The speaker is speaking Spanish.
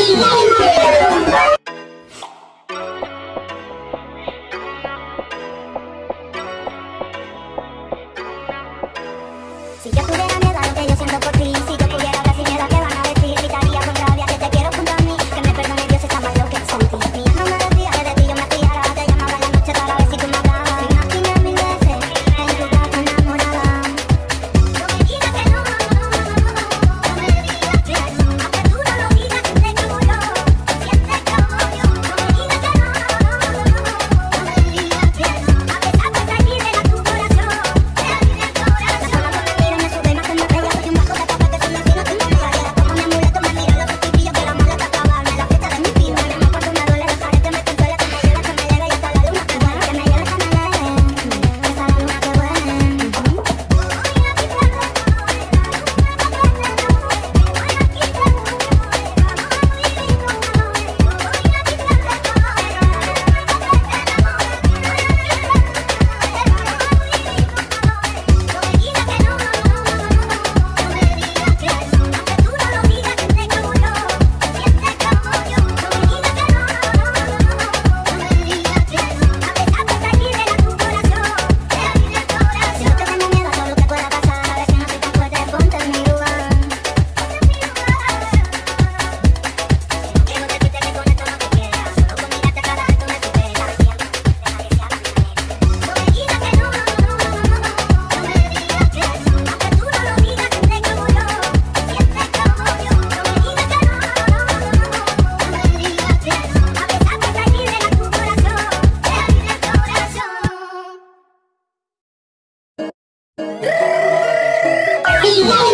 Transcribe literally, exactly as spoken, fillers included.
Si yo pudiera negar lo que yo siento por ti, si yo pudiera hablar sin miedo a qué van a decir, gritaría con rabia que te quiero junto a mí, que me perdone Dios, está mal lo que sentí. Mi alma me decía que de ti yo me fiara, te llamaba en la noche toda la vez y tú me hablabas. Me imaginé mil veces en tu gato enamorada. No me digas que no, no me digas que no, aunque tú no lo digas, siente como yo, siente como yo. No me digas que no, no me digas que no, a pesar de estar libre a tu corazón, te abriré el corazón. Me sube más que me pega, soy un barco de papel que son vecinos, tengo que variar. Como mi amuleto me mira los chiquillos que la mala está acabando. La fecha de mi vida, me llamo cuando me duele, dejaré que me consuele, que me lleve, que me lleve y hasta la luna que vuele, que me lleve, que me lleve, hasta la luna que vuele. Yeah.